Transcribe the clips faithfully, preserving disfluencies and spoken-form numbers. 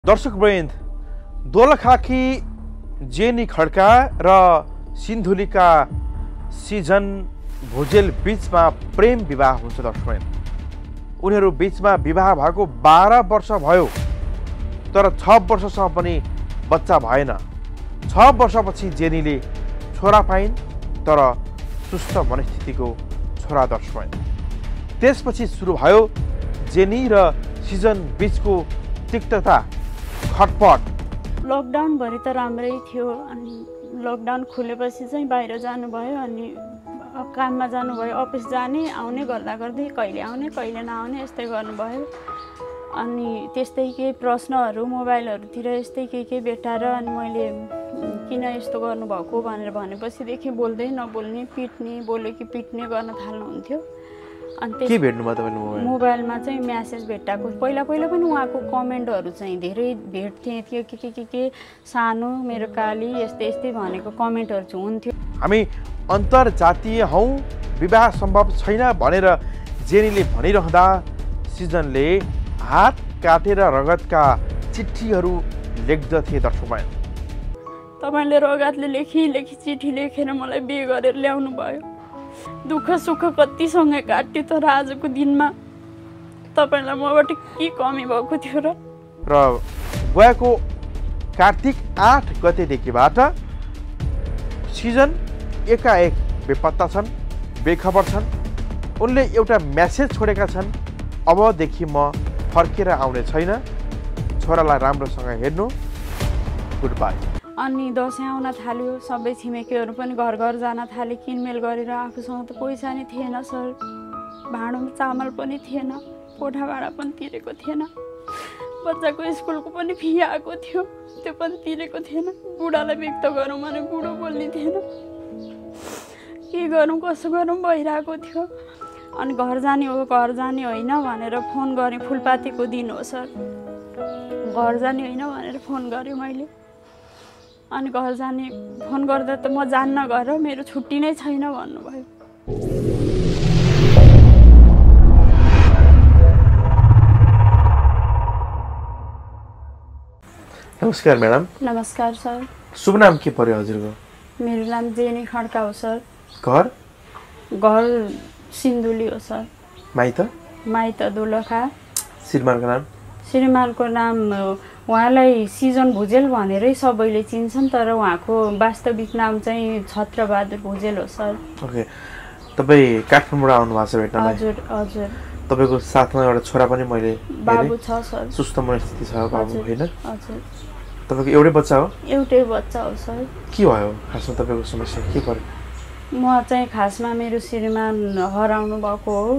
दर्शक वृन्द, दोलखाकी जेनी खड्का र सिन्धुलीका सिजन भुजेल बीचमा प्रेम विवाह हुन्छ। दर्शक वृन्द, उनीहरू बीचमा विवाह भएको बाह्र वर्ष भयो, तर छ वर्षसम्म पनि बच्चा भएन। छ वर्षपछि जेनीले छोरा पाइन्, तर सुस्त मनस्थितिको छोरा। दर्शक वृन्द, त्यसपछि सुरु भयो जेनी र सिजन बीचको तिक्तता, खटपट। लकडाउन भरि त राम्रै थियो, अनि लकडाउन खुलेपछि चाहिँ बाहिर जानुभयो, अनि काममा जानुभयो, अफिस जाने आउने गर्दा गर्दै कहिले आउने कहिले नआउने यस्तै गर्नुभयो। अनि त्यस्तै केही प्रश्नहरू मोबाइलहरूतिर यस्तै के के भेटाएर अनि मैले किन यस्तो गर्नुभएको भनेर भनेपछिदेखि बोल्दै नबोल्ने, पिट्ने, बोल्यो कि पिट्ने गर्न थाल्नुहुन्थ्यो। अनि के भेट्नु भयो तपाईले मोबाइल मोबाइलमा चाहिँ म्यासेज भेटाएको। पहिला पहिला पनि उहाँको कमेन्टहरू चाहिँ धेरै भेट्थे थियो, के के के के सानो मेरो काली यस्तै यस्तै भनेको कमेन्टहरू चाहिँ हुन्थ्यो। हामी अन्तर्जातीय हौँ, विवाह सम्भव छैन भनेर जेनीले भनिरहँदा सिजनले हात काटेर रगतका चिठीहरू लेख्दथे। दर्शकमा तपाईँले रगतले लेखी लेखी चिठी लेखेर मलाई बिहे गरेर ल्याउनु भयो। दुःख सुख कतिसँग काट्यो, तर आजको दिनमा तपाईँलाई मबाट के कमी भएको थियो र र गएको कार्तिक आठ गतेदेखिबाट सिजन एकाएक बेपत्ता छन्, बेखबर छन्। उनले एउटा म्यासेज छोडेका छन्, अबदेखि म फर्केर आउने छैन, छोरालाई राम्रोसँग हेर्नु, गुड बाई। अनि दसैँ आउन थाल्यो, सबै छिमेकीहरू पनि घर घर जान थाले, किनमेल गरेर। आफूसँग त पैसा नै थिएन सर, भाँडोमा चामल पनि थिएन, कोठा भाडा पनि तिरेको थिएन, बच्चाको स्कुलको पनि फी आएको थियो, त्यो पनि तिरेको थिएन। बुढालाई व्यक्त गरौँ भने बुढो बोल्ने थिएन, के गरौँ कसो गरौँ भइरहेको थियो। अनि घर जाने हो घर जाने होइन भनेर फोन गरेँ। फुलपातीको दिन हो सर, घर जाने होइन भनेर फोन गरेँ मैले। अनि घर जाने फोन गर्दा त म जान्न, घर मेरो छुट्टी नै छैन भन्नुभयो। नमस्कार म्याडम। नमस्कार सर। शुभ नाम के पर्यो हजुरको? मेरो नाम जेनी खड्का हो सर। घर घर सिन्धुली हो सर। माइत माइत दोलखा। श्रीमानको नाम? श्रीमानको नाम उहाँलाई सिजन भुजेल भनेरै सबैले चिन्छन्, तर उहाँको वास्तविक नाम चाहिँ छत्रबहादुर भुजेल हो सर। ओके, तपाईँ काठमाडौँबाट आउनु भएको छ भेट्नलाई? हजुर हजुर। तपाईँको साथमा एउटा छोरा पनि मैले बाबु छ सर। सुस्त मनस्थिति छ बाबु, होइन? हजुर। तपाईँको एउटै बच्चा हो? एउटै बच्चा हो सर। के भयो खासमा तपाईँको समस्या के पर्यो? म चाहिँ खासमा मेरो श्रीमान हराउनु भएको हो।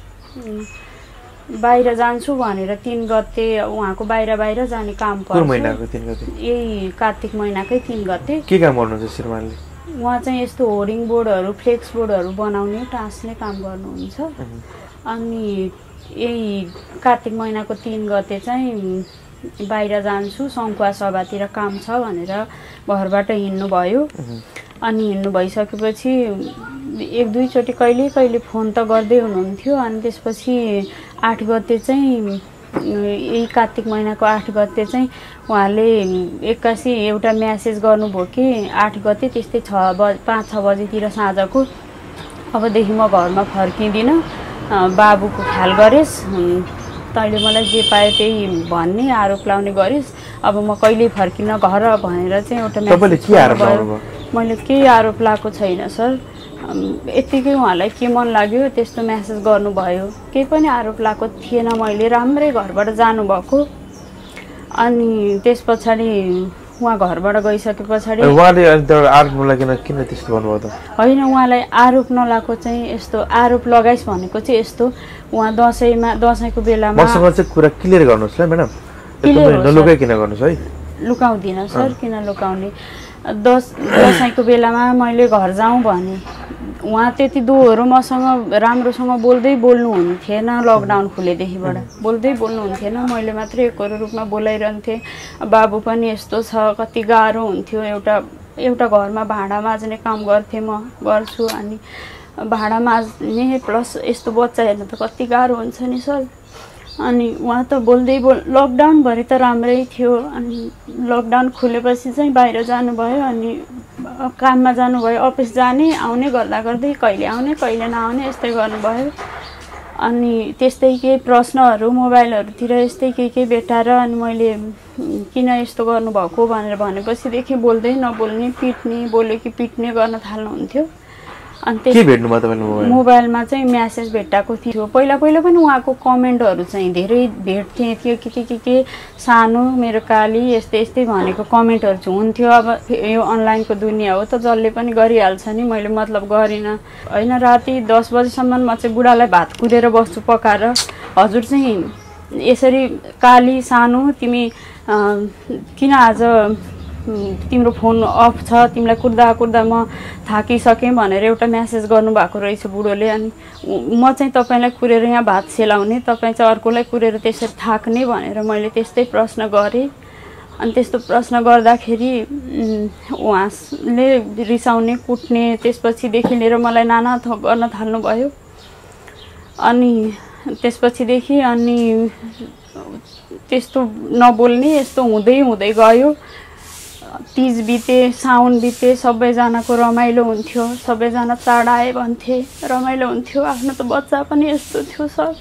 बाहिर जान्छु भनेर तिन गते उहाँको बाहिर बाहिर जाने काम पर्छ। कुन महिनाको तिन गते? यही कार्तिक महिनाकै तिन गते। के काम गर्नुहुन्छ श्रीमानले? उहाँ चाहिँ यस्तो होर्डिङ बोर्डहरू, फ्लेक्स बोर्डहरू बनाउने, टाँस्ने काम गर्नुहुन्छ। अनि यही कार्तिक महिनाको तिन गते चाहिँ बाहिर जान्छु, सङ्खुवा सभातिर काम छ भनेर घरबाट हिँड्नुभयो। अनि हिँड्नु भइसकेपछि एक दुईचोटि कहिले कहिले फोन त गर्दै हुनुहुन्थ्यो। अनि त्यसपछि आठ गते चाहिँ यही कार्तिक महिनाको आठ गते चाहिँ उहाँले एक्कासी एउटा म्यासेज गर्नुभयो कि आठ गते त्यस्तै छ बज पाँच छ बजीतिर साँझको, अबदेखि म घरमा फर्किँदिनँ, बाबुको ख्याल गरेस्, तैँले मलाई जे पायो त्यही भन्ने आरोप लाउने गरिस्, अब म कहिल्यै फर्किनँ घर भनेर चाहिँ एउटा म्यासेज गर्नुभयो। मैले केही आरोप लगाएको छैन सर, यत्तिकै उहाँलाई के मन लाग्यो त्यस्तो म्यासेज गर्नुभयो, केही पनि आरोप लगाएको थिएन मैले, राम्रै घरबाट जानुभएको। अनि त्यस पछाडि उहाँ घरबाट गइसके पछाडि उहाँले आरोप नलागिन किन त्यस्तो भन्नुभयो त? होइन, उहाँलाई आरोप नलाएको चाहिँ यस्तो आरोप लगाइस् भनेको चाहिँ यस्तो, उहाँ दसैँमा दसैँको बेलामा मसँग चाहिँ कुरा क्लियर गर्नुहोस् ल म्याडम, नलुकाइ किन गर्नुहोस् है। लुकाउँदिनँ सर, किन लुकाउने। दस दसैँको बेलामा मैले घर जाउँ भने उहाँ त्यति दोहोरो मसँग राम्रोसँग बोल्दै बोल्नुहुन्थेन। लकडाउन खुलेदेखिबाट बोल्दै बोल्नुहुन्थेन, मैले मात्र एकरो रूपमा बोलाइरहन्थेँ। बाबु पनि यस्तो छ, कति गाह्रो हुन्थ्यो। एउटा एउटा घरमा भाँडा माझ्ने काम गर्थेँ, म गर्छु। अनि भाँडा माझ्ने प्लस यस्तो बच्चा हेर्नु त कति गाह्रो हुन्छ नि सर। अनि उहाँ त बोल्दै बोल लकडाउनभरि त राम्रै थियो। अनि लकडाउन खुलेपछि चाहिँ बाहिर जानुभयो। अनि काममा जानुभयो, अफिस जाने आउने गर्दा गर्दै कहिले आउने कहिले नआउने यस्तै गर्नुभयो। अनि त्यस्तै केही प्रश्नहरू मोबाइलहरूतिर यस्तै केही केही भेटाएर अनि मैले किन यस्तो गर्नुभएको भनेर भनेपछिदेखि बोल्दै नबोल्ने, पिट्ने, बोल्यो कि पिट्ने गर्न थाल्नुहुन्थ्यो। अनि के भेट्नु भयो तपाईले मोबाइल मोबाइलमा चाहिँ मेसेज भेटाएको थियो। पहिला पहिला पनि उहाँको कमेन्टहरू चाहिँ धेरै भेट्थे थियो के के के के सानो मेरो काली यस्तै यस्तै भनेको कमेन्टहरू चाहिँ हुन्थ्यो। अब यो अनलाइनको दुनियाँ हो त जसले पनि गरिहाल्छ नि। मैले मतलब गरिनँ होइन। राति दस बजीसम्म म चाहिँ बुढालाई भात कुदेर बस्छु पकाएर, हजुर चाहिँ यसरी काली सानो तिमी किन आज तिम्रो फोन अफ छ, तिमीलाई कुर्दा कुर्दा म थाकिसकेँ भनेर एउटा मेसेज गर्नुभएको रहेछ बुढोले। अनि म चाहिँ तपाईँलाई कुरेर यहाँ भात सेलाउने, तपाईँ चाहिँ अर्कोलाई कुरेर त्यसरी थाक्ने भनेर मैले त्यस्तै प्रश्न गरेँ। अनि त्यस्तो प्रश्न गर्दाखेरि उहाँले रिसाउने, कुट्ने, त्यसपछिदेखि लिएर मलाई नाना थोक गर्न थाल्नुभयो। अनि त्यसपछिदेखि अनि त्यस्तो नबोल्ने यस्तो हुँदै हुँदै गयो। तीज बिते, साउन बिते, सबैजनाको रमाइलो हुन्थ्यो, सबैजना चाड आए भन्थे, रमाइलो हुन्थ्यो। आफ्नो त बच्चा पनि यस्तो थियो सर,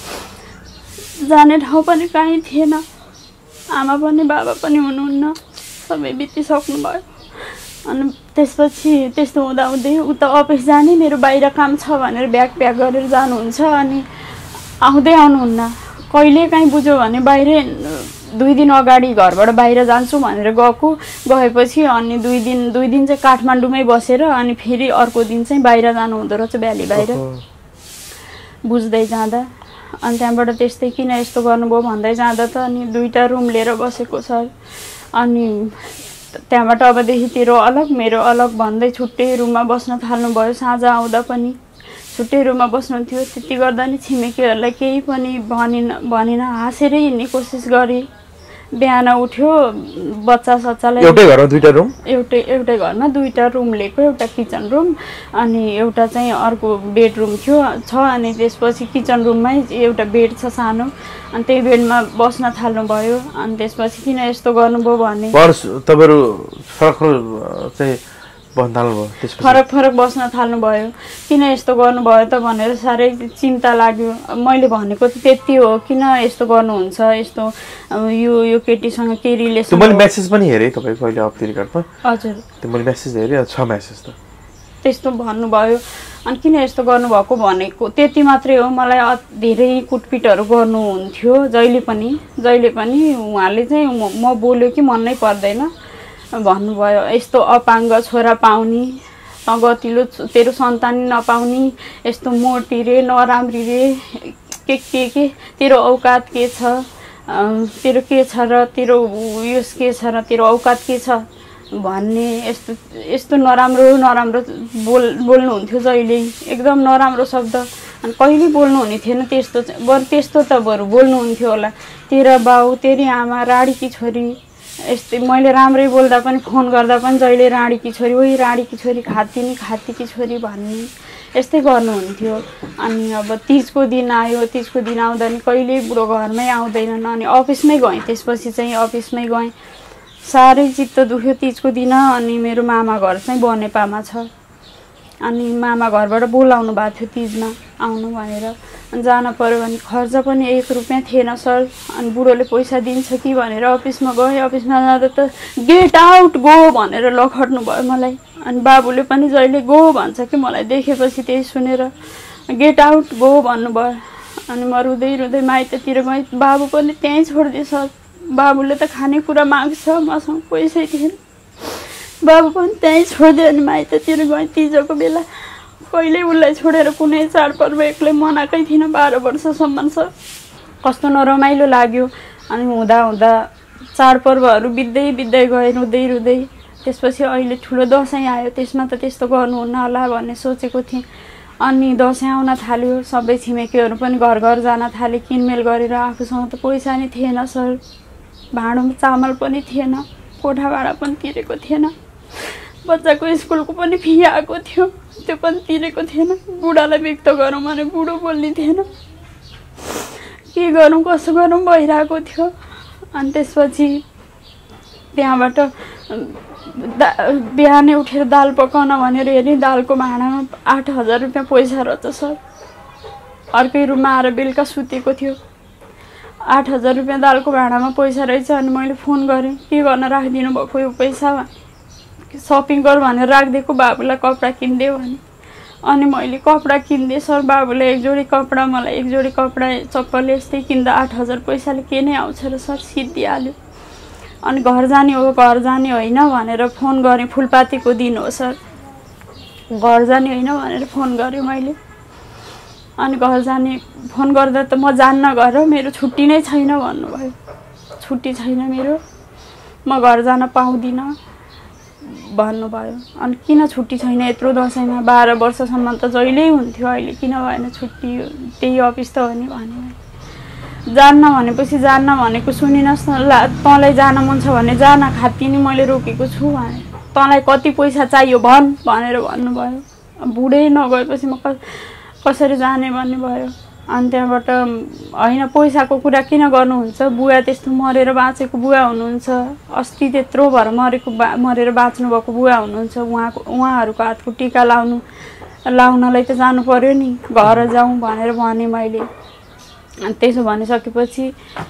जाने ठाउँ पनि कहीँ थिएन, आमा पनि बाबा पनि हुनुहुन्न, सबै बितिसक्नु भयो। अनि त्यसपछि त्यस्तो हुँदाहुँदै उता अफिस जाने, मेरो बाहिर काम छ भनेर ब्याग प्याक गरेर जानुहुन्छ। अनि आउँदै आउनुहुन्न, कहिले काहीँ बुझ्यो भने बाहिरै दुई दिन अगाडि घरबाट बाहिर जान्छु भनेर गएको, गएपछि अनि दुई दिन दुई दिन चाहिँ काठमाडौँमै बसेर अनि फेरि अर्को दिन चाहिँ बाहिर जानु हुँदो रहेछ, भ्याली बाहिर बुझ्दै जाँदा। अनि त्यहाँबाट त्यस्तै किन यस्तो गर्नुभयो भन्दै जाँदा त अनि दुईवटा रुम लिएर बसेको सर। अनि त्यहाँबाट अबदेखि तेरो अलग मेरो अलग भन्दै छुट्टै रुममा बस्न थाल्नुभयो। साँझ आउँदा पनि छुट्टै रुममा बस्नुहुन्थ्यो। त्यति गर्दा नि छिमेकीहरूलाई केही पनि भनिन भनिन हाँसेरै हिँड्ने कोसिस गरेँ। बिहान उठ्यो, बच्चा सच्चालाई एउटै घरमा दुईटा रुम, एउटै एउटै घरमा दुईवटा रुम लिएको, एउटा किचन रुम अनि एउटा चाहिँ अर्को बेडरुम थियो छ। अनि त्यसपछि किचन रुममै एउटा बेड छ सानो, अनि त्यही बेडमा बस्न थाल्नुभयो। अनि त्यसपछि किन यस्तो गर्नुभयो भने तपाईँहरू फरक चाहिँ बस्न थाल्नुभयो, फरक फरक बस्न थाल्नुभयो। किन यस्तो गर्नुभयो त भनेर साह्रै चिन्ता लाग्यो। मैले भनेको त त्यति हो, किन यस्तो गर्नुहुन्छ, यस्तो यो यो केटीसँग के रिलेसन। मैले मेसेज पनि हेरेँ तपाईँको अहिले अफ द रिकर्डमा, हजुर त्यो मैले मेसेज हेरेँ, छ मेसेज त त्यस्तो भन्नुभयो। अनि किन यस्तो गर्नुभएको भनेको त्यति मात्रै हो। मलाई धेरै कुटपिटहरू गर्नुहुन्थ्यो जहिले पनि जहिले पनि उहाँले चाहिँ म बोल्यो कि मन नै पर्दैन भन्नुभयो। यस्तो अपाङ्ग छोरा पाउने, गतिलो तेरो सन्तान नपाउने, यस्तो मोटी रे, नराम्री रे, के के के तेरो औकात के छ, तेरो के छ र तेरो उयस के छ र तेरो औकात के छ भन्ने यस्तो यस्तो नराम्रो नराम्रो बोल बोल्नुहुन्थ्यो जहिले, एकदम नराम्रो शब्द। अनि कहिले बोल्नुहुने थिएन त्यस्तो, बरु त्यस्तो त बरु बोल्नुहुन्थ्यो होला, तेरा बाउ तेरी आमा राडीकी छोरी, यस्तै। मैले राम्रै बोल्दा पनि फोन गर्दा पनि जहिले राडीकी छोरी, उही राडीकी छोरी, खाती नि खातीकी छोरी भन्ने यस्तै गर्नुहुन्थ्यो। अनि अब तिजको दिन आयो, तिजको दिन आउँदा नि कहिले बुढो घरमै आउँदैनन्। अनि अफिसमै गएँ, त्यसपछि चाहिँ अफिसमै गएँ। साह्रै चित्त दुख्यो तिजको दिन। अनि मेरो मामा घर चाहिँ बनेपामा छ, अनि मामा घरबाट बोलाउनु भएको थियो तिजमा आउनु भनेर। अनि जान पऱ्यो भने खर्च पनि एक रुपियाँ थिएन सर। अनि बुढोले पैसा दिन्छ कि भनेर अफिसमा गएँ। अफिसमा जाँदा त गेट आउट गो भनेर लखट्नु भयो मलाई। अनि बाबुले पनि जहिले गो भन्छ कि मलाई देखेपछि त्यही सुनेर गेट आउट गो भन्नुभयो। अनि म रुँदै रुँदै माइततिर गएँ, बाबु पनि त्यहीँ छोडिदिए सर। बाबुले त खानेकुरा माग्छ, मसँग पैसै थिएन, बाबु पनि त्यहीँ छोडिदियो। अनि माइततिर गएँ तिजको बेला, कहिल्यै उसलाई छोडेर कुनै चाडपर्व एक्लै मनाएकै थिइनँ बाह्र वर्षसम्म सर। कस्तो नरमाइलो लाग्यो। अनि हुँदा हुँदा चाडपर्वहरू बित्दै बित्दै गए रुँदै रुँदै। त्यसपछि अहिले ठुलो दसैँ आयो, त्यसमा त त्यस्तो गर्नुहुन्न होला भन्ने सोचेको थिएँ। अनि दसैँ आउन थाल्यो, सबै छिमेकीहरू पनि घर घर जान थाले किनमेल गरेर। आफूसँग त पैसा नै थिएन सर, भाँडोमा चामल पनि थिएन, कोठा भाडा पनि तिरेको थिएन, बच्चाको स्कुलको पनि फी आएको थियो, त्यो पनि तिरेको थिएन। बुढालाई व्यक्त गरौँ भने बुढो बोल्ने थिएन। के के गरौँ कसो गरौँ भइरहेको थियो। अनि त्यसपछि त्यहाँबाट बिहानै उठेर दाल पकाउन भनेर हेरेँ, दालको भाँडामा आठ हजार रुपियाँ पैसा रहेछ सर। अर्कै रुममा आएर बेलुका सुतेको थियो, आठ हजार रुपियाँ दालको भाँडामा पैसा रहेछ। अनि मैले फोन गरेँ, के गर्न राखिदिनु भएको यो पैसा, सपिङ गर भनेर राखिदिएको, बाबुलाई कपडा किनिदियो भने। अनि मैले कपडा किनिदिएँ सर, बाबुलाई एक जोडी कपडा, मलाई एक जोडी कपडा चप्पल यस्तै किन्दा आठ हजार पैसाले के नै आउँछ र सर, सिद्धिहाल्यो। अनि घर जाने हो घर जाने होइन भनेर फोन गरेँ, फुलपातीको दिन हो सर, घर जाने होइन भनेर फोन गरेँ मैले। अनि घर जाने फोन गर्दा त म जान्न घर, मेरो छुट्टी नै छैन भन्नुभयो, छुट्टी छैन मेरो, म घर जान पाउँदिनँ भन्नुभयो। अनि किन छुट्टी छैन यत्रो दसैँमा, बाह्र वर्षसम्म त जहिल्यै हुन्थ्यो, अहिले किन भएन छुट्टी, त्यही अफिस त हो नि भने। जान्न भनेपछि जान्न भनेको सुनिनस् न, ला तँलाई जान मन छ भने जान, खाती नि मैले रोकेको छु भने, तँलाई कति पैसा चाहियो भन् भनेर भन्नुभयो। बुढै नगएपछि म कसरी जाने भन्ने भयो। अनि त्यहाँबाट होइन पैसाको कुरा किन गर्नुहुन्छ, बुवा त्यस्तो मरेर बाँचेको बुवा हुनुहुन्छ, अस्ति त्यत्रो भएर मरेको बा मरेर बाँच्नुभएको बुवा हुनुहुन्छ, उहाँको उहाँहरूको हातको टिका लाउनु लाउनलाई त जानु पर्यो नि, घर जाउँ भनेर भने मैले। अनि त्यसो भनिसकेपछि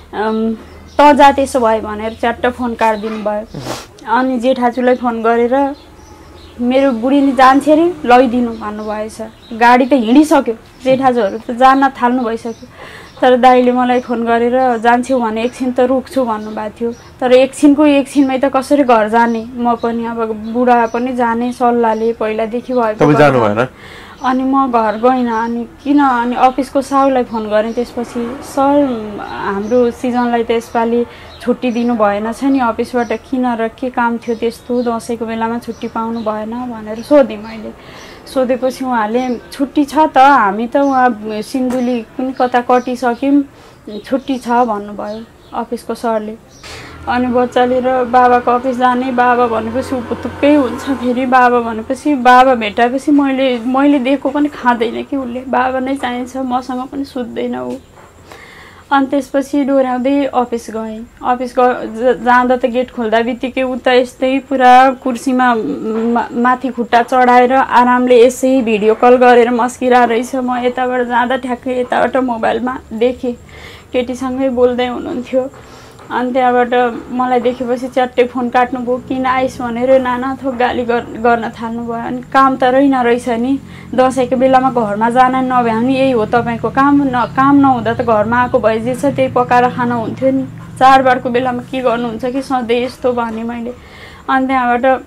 त जा त्यसो भयो भनेर च्याट्ट फोन काटिदिनु भयो। अनि जेठाजुलाई फोन गरेर मेरो बुढी नि जान्छ अरे लैदिनु भन्नुभएछ, गाडी त हिँडिसक्यो, जेठाजुहरू त जान थाल्नु भइसक्यो। तर दाइले मलाई फोन गरेर जान्छौ भने एकछिन त रुक्छु भन्नुभएको थियो। तर एकछिनको एकछिनमै त कसरी घर जाने, म पनि अब बुढा पनि जाने सल्लाहले पहिलादेखि भयो। अनि म घर गइनँ। अनि किन, अनि अफिसको साउलाई फोन गरेँ त्यसपछि, सर हाम्रो सिजनलाई त यसपालि छुट्टी दिनु भएन छ नि अफिसबाट, किन र के काम थियो त्यस्तो, दसैँको बेलामा छुट्टी पाउनु भएन भनेर सोधेँ मैले। सोधेपछि उहाँले छुट्टी छ त, हामी त उहाँ सिन्धुली पनि कता कटिसक्यौँ, छुट्टी छ भन्नुभयो अफिसको सरले। अनि बच्चाले र बाबाको अफिस जाने, बाबा भनेपछि उपथुक्कै हुन्छ फेरि, बाबा भनेपछि बाबा भेटाएपछि मैले मैले दिएको पनि खाँदैन कि उसले, बाबा नै चाहिन्छ, मसँग पनि सुत्दैन ऊ। अनि त्यसपछि डोर्याउँदै अफिस गएँ। अफिस ग जाँदा त गेट खोल्दा बित्तिकै उता यस्तै पुरा कुर्सीमा माथि खुट्टा चढाएर आरामले यसै भिडियो कल गरेर मस्किरा रहेछ। म यताबाट जाँदा ठ्याक्कै यताबाट मोबाइलमा देखेँ, केटीसँगै बोल्दै हुनुहुन्थ्यो। अनि त्यहाँबाट मलाई देखेपछि च्याट्टै फोन काट्नुभयो, किन आइस भनेर नाना थोक गाली गर्न थाल्नुभयो। अनि काम त रहेन रहेछ नि, दसैँको बेलामा घरमा जान नभ्याउने यही हो तपाईँको काम, न काम नहुँदा त घरमा आएको भए जे छ त्यही पकाएर खानु हुन्थ्यो नि, चाडबाडको बेलामा के गर्नुहुन्छ कि सधैँ यस्तो भने मैले। अनि त्यहाँबाट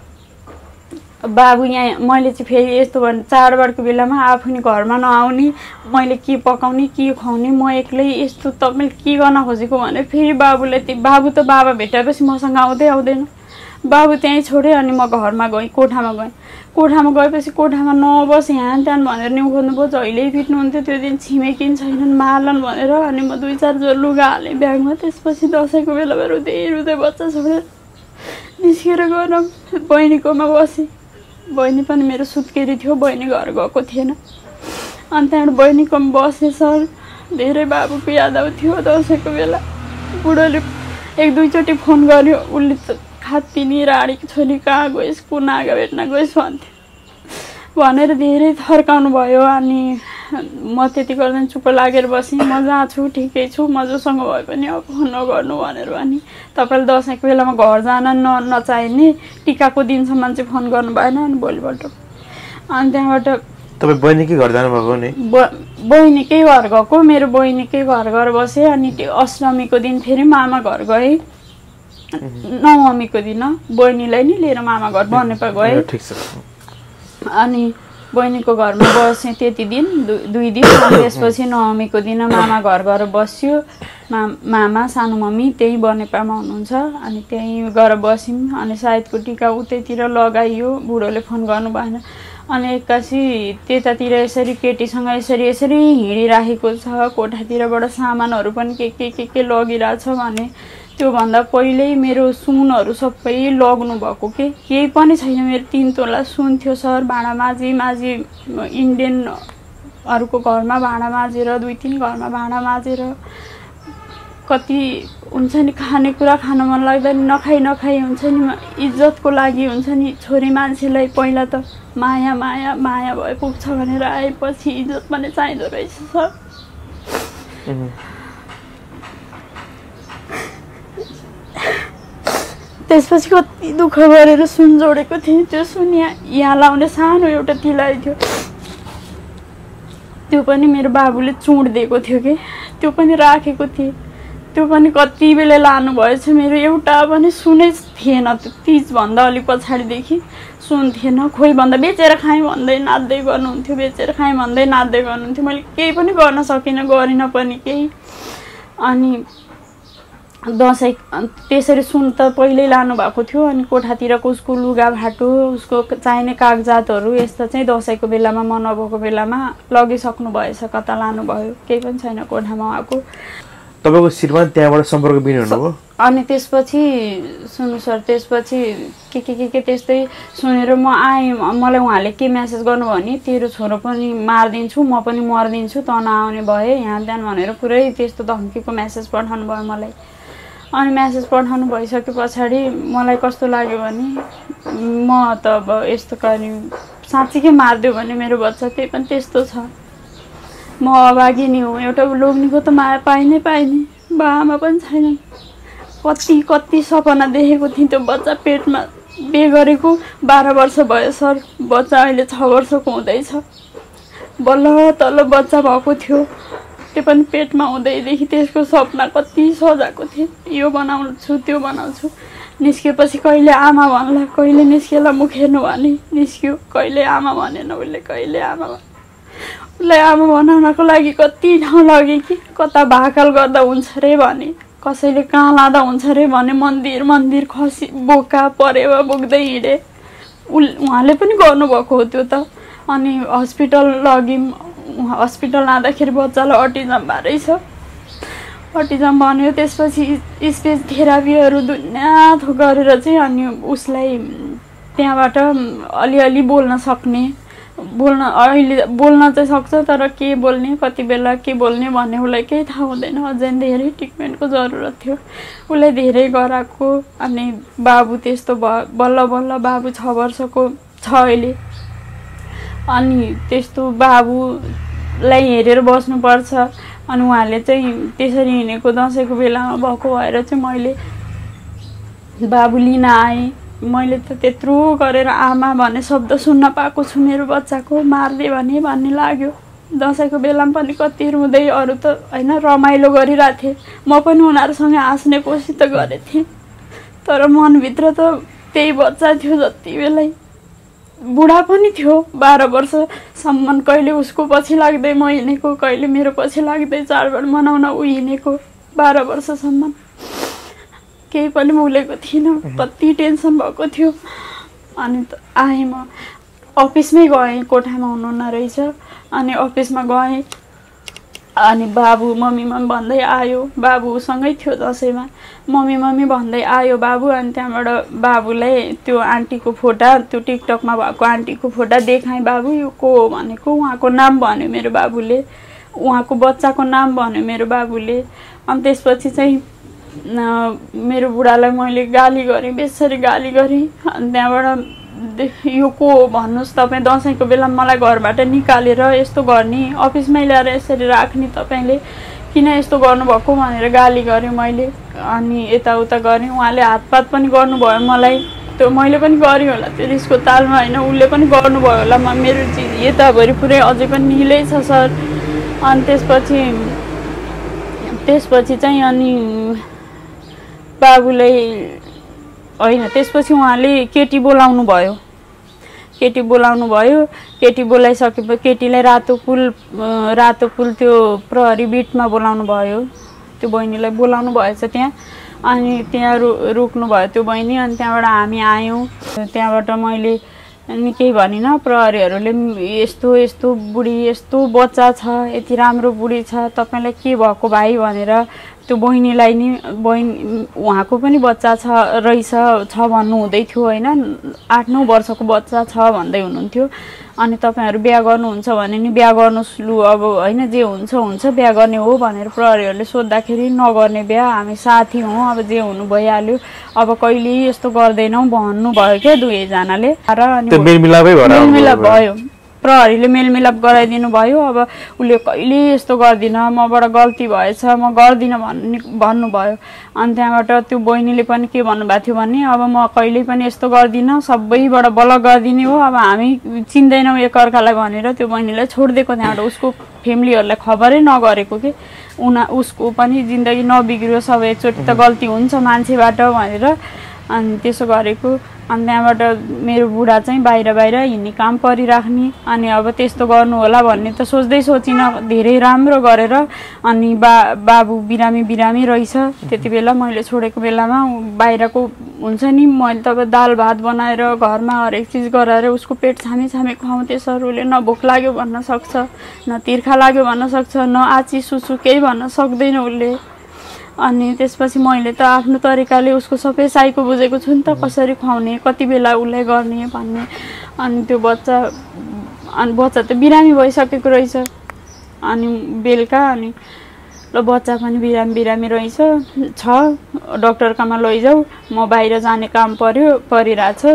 बाबु यहाँ मैले चाहिँ फेरि यस्तो भने, चाडबाडको बेलामा आफू नि घरमा नआउने, मैले के पकाउने के खुवाउने, म एक्लै यस्तो तपाईँले के गर्न खोजेको भने फेरि बाबुलाई त्यो, बाबु त बाबा भेटाएपछि मसँग आउँदै आउँदैन, बाबु त्यहीँ छोडेँ। अनि म घरमा गएँ, कोठामा गएँ। कोठामा गएपछि कोठामा नबस यहाँ त्यहाँ भनेर न्यु खोज्नुभयो, जहिल्यै पिट्नुहुन्थ्यो। त्यो दिन छिमेकी छैनन् मार्लन भनेर। अनि म दुई चार जोर लुगा हालेँ ब्यागमा। त्यसपछि दसैँको बेलामा रुँदै रुँदै बच्चा छोडेर निस्केर गएर बहिनीकोमा बसेँ। बहिनी पनि मेरो सुत्केरी थियो, बहिनी घर गएको थिएन। अनि त्यहाँबाट बहिनीकोमा बसेँ सर, धेरै बाबुको याद आउँथ्यो दसैँको बेला। बुढोले एक दुईचोटि फोन गर्यो, उसले त खातिनी राडीको छोरी कहाँ गएस्, को नागा भेट्न गएस् भन्थ्यो भनेर धेरै थर्काउनु भयो। अनि म त्यति गर्दा चुप्प लागेर बसेँ, म जहाँ छु ठिकै छु, म जोसँग भए पनि अब फोन नगर्नु भनेर भने। तपाईँले दसैँको बेलामा घर जान न नचाहिने, टिकाको दिनसम्म चाहिँ फोन गर्नु भएन। अनि भोलिपल्ट अनि त्यहाँबाट तपाईँ बहिनीकै घर जानुभएको नि? बहिनीकै घर गएको, मेरो बहिनीकै घर गएर बसेँ। अनि त्यो अष्टमीको दिन फेरि मामा घर गएँ, नवमीको दिन बहिनीलाई नि लिएर मामा घर बनेपा गएँ। अनि बहिनीको घरमा बसेँ त्यति दिन, दुई दिन। त्यसपछि नवमीको दिन मामा घर गएर बस्यो। मा मामा सानो मम्मी त्यही बनेपामा हुनुहुन्छ। अनि त्यहीँ गएर बस्यौँ। अनि सायदको टिका उतैतिर लगाइयो, बुढोले फोन गर्नु भएन। अनि एक्कासी त्यतातिर यसरी केटीसँग यसरी यसरी हिँडिराखेको छ, कोठातिरबाट सामानहरू पनि के के के के लगिरहेछ भने त्योभन्दा पहिल्यै मेरो सुनहरू सबै लग्नु भएको के केही पनि छैन। मेरो तीन तोला सुन थियो सर, भाँडा माझी माझी इन्डियनहरूको घरमा भाँडा माझेर, दुई तिन घरमा भाँडा माझेर कति हुन्छ नि खानेकुरा खान मन लाग्दैन नखाइ नखाइ हुन्छ नि इज्जतको लागि हुन्छ नि छोरी मान्छेलाई पहिला त माया माया माया भए पुग्छ भनेर आएपछि इज्जत पनि चाहिँदो रहेछ सर। त्यसपछि कति दुःख गरेर सुन जोडेको थिएँ त्यो सुन यहाँ यहाँ लाउने सानो एउटा तिलाइ थियो त्यो पनि मेरो बाबुले चुड दिएको थियो कि त्यो पनि राखेको थिएँ त्यो पनि कति बेला लानु भएछ मेरो एउटा पनि सुनै थिएन त्यो तीजभन्दा अलिक पछाडिदेखि सुन थिएन खोइ भन्दा बेचेर खाएँ भन्दै नाच्दै गर्नुहुन्थ्यो बेचेर खाएँ भन्दै नाच्दै गर्नुहुन्थ्यो मैले केही पनि गर्न सकिनँ गरिनँ पनि केही। अनि दसैँ त्यसरी सुन त पहिल्यै लानु भएको थियो अनि कोठातिरको उसको लुगा भाटो उसको चाहिने कागजातहरू यस्तो चाहिँ दसैँको बेलामा म नभएको बेलामा लगिसक्नु भएछ कता लानुभयो केही पनि छैन कोठामा उहाँको। तपाईँको श्रीमान त्यहाँबाट सम्पर्क बिन हुनुभयो? अनि त्यसपछि सुन्नु सर त्यसपछि के के के के त्यस्तै सुनेर म आएँ मलाई उहाँले के म्यासेज गर्नुभयो भने तेरो छोरो पनि मारिदिन्छु म पनि मरिदिन्छु त नआउने भए यहाँ त्यहाँ भनेर पुरै त्यस्तो धम्कीको म्यासेज पठाउनु भयो मलाई। अनि म्यासेज पठाउनु भइसके पछाडि मलाई कस्तो लाग्यो भने म त अब यस्तो गर्ने साँच्चीकै मारिदियो भने मेरो बच्चा त्यही पनि त्यस्तो छ म अभागिनी हुँ एउटा लोग्नेको त माया पाइ नै पाइने बाआमा पनि छैन। कति कति सपना देखेको थिएँ त्यो बच्चा पेटमा बिहे गरेको बाह्र वर्ष भयो सर बच्चा अहिले छ वर्षको हुँदैछ बल्ल तल्ल बच्चा भएको थियो त्यो पनि पेटमा हुँदैदेखि त्यसको सपना कति सजाएको थिएँ यो बनाउँछु त्यो बनाउँछु निस्केपछि कहिले आमा भन्ला कहिले निस्केला मुख हेर्नु भने निस्क्यो कहिले आमा भनेन उसले कहिले आमा उसलाई आमा बनाउनको लागि कति ठाउँ लगे कि कता भाकल गर्दा हुन्छ रे भने कसैले कहाँ लाँदा हुन्छ रे भने मन्दिर मन्दिर खसी बोका परेवा बोक्दै हिँडे उहाँले पनि गर्नुभएको हो त्यो त। अनि हस्पिटल लग्यौँ हस्पिटल लाँदाखेरि बच्चालाई अटिजम भएरै छ अटिजम भन्यो त्यसपछि स्पेच थेरापीहरू दुनियाँ थोक गरेर चाहिँ अनि उसलाई त्यहाँबाट अलिअलि बोल्न सक्ने बोल्न अहिले बोल्न चाहिँ सक्छ तर के बोल्ने कति बेला के बोल्ने भन्ने उसलाई केही थाहा हुँदैन अझै धेरै ट्रिटमेन्टको जरुरत थियो उसलाई धेरै गराएको। अनि बाबु त्यस्तो भयो बल्ल बल्ल बाबु छ वर्षको छ अहिले अनि त्यस्तो बाबुलाई हेरेर बस्नुपर्छ अनि उहाँले चाहिँ त्यसरी हिँडेको दसैँको बेलामा भएको भएर चाहिँ मैले बाबु लिन आएँ। मैले त त्यत्रो गरेर आमा भन्ने शब्द सुन्न पाएको छु मेरो बच्चाको मार्दे भने भन्ने लाग्यो दसैँको बेलामा पनि कति रुँदै अरू त होइन रमाइलो गरिरहेको थिएँ म पनि उनीहरूसँग हाँस्ने कोसिस त गरेको थिएँ तर मनभित्र त त्यही बच्चा थियो जति बेलै बुढा पनि थियो बाह्र वर्षसम्म कहिले उसको पछि लाग्दै म हिँडेको कहिले मेरो पछि लाग्दै चाडबाड मनाउन ऊ हिँडेको बाह्र वर्षसम्म केही पनि भुलेको थिइनँ कति टेन्सन भएको थियो। अनि आएँ म अफिसमै गएँ कोठामा हुनुहुन्न रहेछ अनि अफिसमा गएँ अनि बाबु मम्मी मम्मी भन्दै आयो बाबुसँगै थियो दसैँमा मम्मी मम्मी भन्दै आयो बाबु। अनि त्यहाँबाट बाबुलाई त्यो आन्टीको फोटा त्यो टिकटकमा भएको आन्टीको फोटा देखाएँ बाबु यो को हो भनेको उहाँको नाम भन्यो मेरो बाबुले उहाँको बच्चाको नाम भन्यो मेरो बाबुले। अनि त्यसपछि चाहिँ मेरो बुढालाई मैले गाली गरेँ बेसरी गाली गरेँ अनि त्यहाँबाट यो को हो भन्नुहोस् तपाईँ दसैँको बेला मलाई घरबाट निकालेर यस्तो गर्ने अफिसमै ल्याएर यसरी राख्ने तपाईँले किन यस्तो गर्नुभएको भनेर गाली गरेँ मैले। अनि यताउता गरेँ उहाँले हातपात पनि गर्नुभयो मलाई त्यो मैले पनि गरेँ होला त्यो रिसको तालमा होइन उसले पनि गर्नुभयो होला म मेरो चिज यताभरि पुरै अझै पनि निलै छ सर। अनि त्यसपछि त्यसपछि चाहिँ अनि बाबुलाई होइन त्यसपछि उहाँले केटी बोलाउनु भयो केटी बोलाउनु भयो केटी बोलाइसकेपछि केटीलाई रातो पुल रातो पुल त्यो प्रहरी बिटमा बोलाउनु भयो त्यो बहिनीलाई बोलाउनु भएछ त्यहाँ अनि त्यहाँ रु रोक्नु भयो त्यो बहिनी। अनि त्यहाँबाट हामी आयौँ त्यहाँबाट मैले अनि केही भनिनँ प्रहरीहरूले यस्तो यस्तो बुढी यस्तो बच्चा छ यति राम्रो बुढी छ तपाईँलाई के भएको भाइ भनेर त्यो बहिनीलाई नि बहिनी उहाँको पनि बच्चा छ रहेछ छ भन्नु हुँदै थियो होइन आठ नौ वर्षको बच्चा छ भन्दै हुनुहुन्थ्यो अनि तपाईँहरू बिहा गर्नुहुन्छ भने नि बिहा गर्नुहोस् लु अब होइन जे हुन्छ हुन्छ बिहा गर्ने हो भनेर प्रहरीहरूले सोद्धाखेरि नगर्ने बिहा हामी साथी हौँ अब जे हुनु भइहाल्यो अब कहिले यस्तो गर्दैनौँ भन्नुभयो क्या दुवैजनाले र अनि मेलमिलाप भयो प्रहरीले मेलमिलाप गराइदिनु भयो अब उसले कहिले यस्तो गर्दिनँ मबाट गल्ती भएछ म गर्दिनँ भन्ने भन्नुभयो अनि त्यहाँबाट त्यो बहिनीले पनि के भन्नुभएको थियो भने अब म कहिले पनि यस्तो गर्दिनँ सबैबाट बल गरिदिने हो अब हामी चिन्दैनौँ एकअर्कालाई भनेर त्यो बहिनीलाई छोडिदिएको त्यहाँबाट उसको फ्यामिलीहरूलाई खबरै नगरेको कि उना उसको पनि जिन्दगी नबिग्रियोस् अब एकचोटि त गल्ती हुन्छ मान्छेबाट भनेर अनि त्यसो गरेको अनि त्यहाँबाट मेरो बुढा चाहिँ बाहिर बाहिर हिँड्ने काम परिराख्ने अनि अब त्यस्तो गर्नु होला भन्ने त सोच्दै सोचिनँ धेरै राम्रो गरेर अनि बा बाबु बिरामी बिरामी रहेछ त्यति बेला मैले छोडेको बेलामा बाहिरको हुन्छ नि मैले तपाईँ दाल भात बनाएर घरमा हरेक चिज गराएर उसको पेट छामी छामी खुवाउँथे सर उसले न भोक लाग्यो भन्न सक्छ न तिर्खा लाग्यो भन्न सक्छ न आची सुसु केही भन्न सक्दैन उसले अनि त्यसपछि मैले त आफ्नो तरिकाले उसको सबै साइको बुझेको छु नि त कसरी खुवाउने कति बेला उसलाई गर्ने भन्ने अनि त्यो बच्चा अनि बच्चा त बिरामी भइसकेको रहेछ अनि बेलुका अनि ल बच्चा पनि बिरामी बिरामी रहेछ छ डक्टरकामा लैजाऊ म बाहिर जाने काम पर्यो परिरहेछ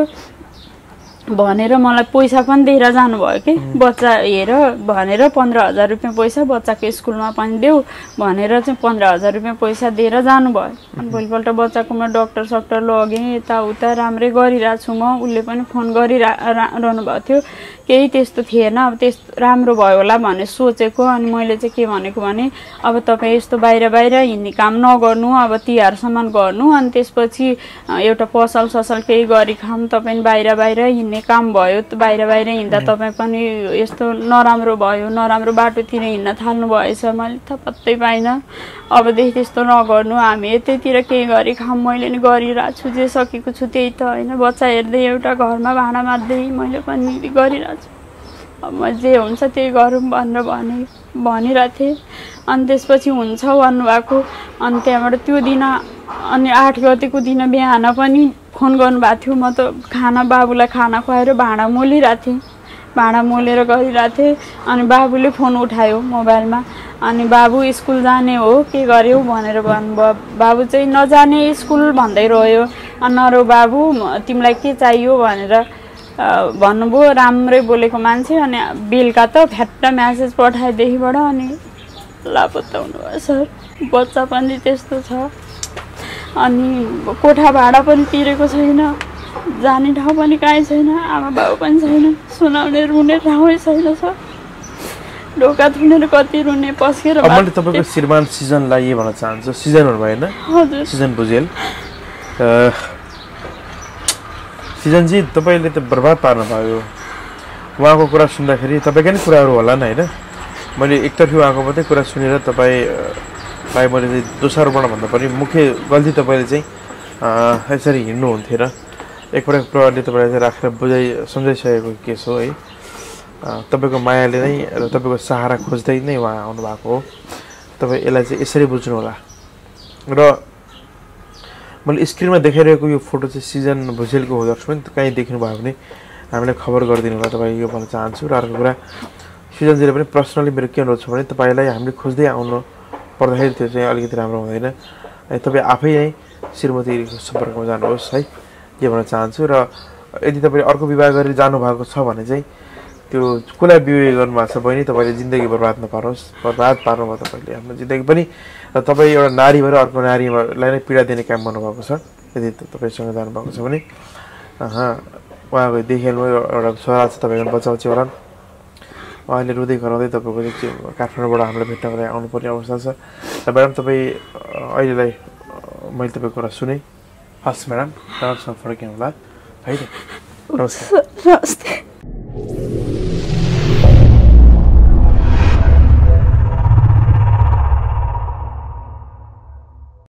भनेर मलाई पैसा पनि दिएर जानुभयो कि बच्चा हेर भनेर पन्ध्र हजार रुपियाँ पैसा बच्चाको स्कुलमा पनि देऊ भनेर चाहिँ पन्ध्र हजार रुपियाँ पैसा दिएर जानुभयो अनि भोलिपल्ट बच्चाकोमा डक्टर सक्टर लगेँ यताउता राम्रै गरिरहेको छु म उसले पनि फोन गरिरहनु भएको थियो केही त्यस्तो थिएन अब त्यस्तो राम्रो भयो होला भन्ने सोचेको अनि मैले चाहिँ के भनेको भने अब तपाईँ यस्तो बाहिर बाहिर हिँड्ने काम नगर्नु अब तिहारसम्म गर्नु अनि त्यसपछि एउटा पसल ससल केही गरी खाऊँ तपाईँ बाहिर बाहिर हिँड्ने काम भयो बाहिर बाहिर हिँड्दा तपाईँ पनि यस्तो नराम्रो भयो नराम्रो बाटोतिर हिँड्न थाल्नु भएछ मैले त पत्तै पाइनँ अबदेखि त्यस्तो नगर्नु हामी यतैतिर केही गरी खाऊँ मैले नि गरिरहेको छु जे सकेको छु त्यही त होइन बच्चा हेर्दै एउटा घरमा भाँडा माझ्दै मैले पनि गरिरहेको छु अब म जे हुन्छ त्यही गरौँ भनेर भने भनिरहेको थिएँ अनि त्यसपछि हुन्छ भन्नुभएको अनि त्यहाँबाट त्यो दिन अनि आठ गतेको दिन बिहान पनि फोन गर्नुभएको थियो म त खाना बाबुलाई खाना खुवाएर भाँडा मोलिरहेको थिएँ भाँडा मोलेर गरिरहेको थिएँ अनि बाबुले फोन उठायो मोबाइलमा अनि बाबु स्कुल जाने हो के गर्यौ भनेर भन्नुभयो बाबु चाहिँ नजाने स्कुल भन्दै रह्यो अनि नरो बाबु तिमीलाई के चाहियो भनेर भन्नुभयो राम्रै बोलेको मान्छे अनि बेलुका त फ्याट्ट म्यासेज पठाएदेखिबाट अनि लापत्ता हुनुभयो सर बच्चा पनि त्यस्तो छ अनि कोठा भाडा पनि तिरेको छैन जाने ठाउँ पनि कहीँ छैन आमा बाबु पनि छैन सुनाउने रुने ठाउँै छैन सर ढोका थुनेर कति रुने पस्केर मैले तपाईँको श्रीमान सिजनलाई के भन्न चाहन्छु सिजनहरू भएन हजुर सिजन भुजेल सिजनजी तपाईँले त बर्बाद पार्नु भयो उहाँको कुरा सुन्दाखेरि तपाईँकै नै कुराहरू होला नि होइन मैले एकतर्फी उहाँको मात्रै कुरा सुनेर तपाईँलाई मैले चाहिँ दोस्रोबाट भन्दा पनि मुख्य गल्ती तपाईँले चाहिँ यसरी हिँड्नुहुन्थ्यो र एकपल्ट प्रहरीले तपाईँलाई चाहिँ राखेर बुझाइ सम्झाइसकेको केस हो है तपाईँको मायाले नै र तपाईँको सहारा खोज्दै नै उहाँ आउनुभएको हो तपाईँ यसलाई चाहिँ यसरी बुझ्नु होला र मैले स्क्रिनमा देखाइरहेको यो फोटो चाहिँ सिजन भुजेलको हो दर्शक पनि कहीँ देख्नुभयो भने हामीलाई खबर गरिदिनु होला तपाईँ यो भन्न चाहन्छु र अर्को कुरा सिजनजीले पनि पर्सनली मेरो के अनुरोध छ भने तपाईँलाई हामीले खोज्दै आउनु पर्दाखेरि त्यो चाहिँ अलिकति राम्रो हुँदैन तपाईँ आफै नै श्रीमतीको सम्पर्कमा जानुहोस् है के भन्न चाहन्छु र यदि तपाईँ अर्को विवाह गरेर जानुभएको छ भने चाहिँ त्यो कसलाई विवाह गर्नुभएको छ बहिनी तपाईँले जिन्दगी बर्बाद नपारोस् बर्बाद पार्नुभयो तपाईँले आफ्नो जिन्दगी पनि र तपाईँ एउटा नारी भएर अर्को नारीलाई नै पीडा दिने काम गर्नुभएको छ यदि तपाईँसँग जानुभएको छ भने उहाँको देखिहाल्नु एउटा छोरा छ तपाईँको बच्चा बच्ची होला उहाँले रुँदै कराउँदै तपाईँको चाहिँ काठमाडौँबाट हामीलाई भेट्नको लागि आउनुपर्ने अवस्था छ र म्याडम तपाईँ अहिलेलाई मैले तपाईँको कुरा सुनेँ हस् म्याडम राम्रोसँग फर्किनु होला है त नमस्कार नमस्ते